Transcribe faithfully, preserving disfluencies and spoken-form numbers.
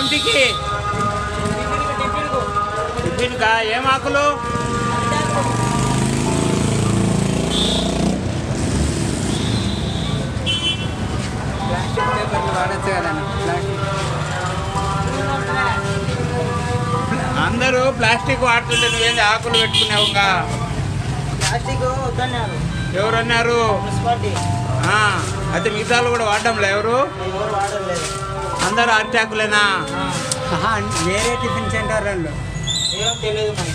ఏమిటికి టిఫిన్కా ఏం ఆకులు ప్లాస్టిక్ పేపర్లు వాడచ్చు కదన్న ప్లాస్టిక్ అందరూ ప్లాస్టిక్ వాడుతుంటే నువ్వేంది ఆకులు పెట్టుకున్నావు ఇంకా ప్లాస్టిక్ వద్దన్నారు ఎవరన్నారు మున్సిపాలిటీ అయితే మిగతాలు కూడా వాడడంలే ఎవరు ఎవరు వాడలేదు అందరూ అరిటాకులేనా వేరే టిఫిన్ సెంటర్ వాళ్ళు ఏమో తెలియదు మనకి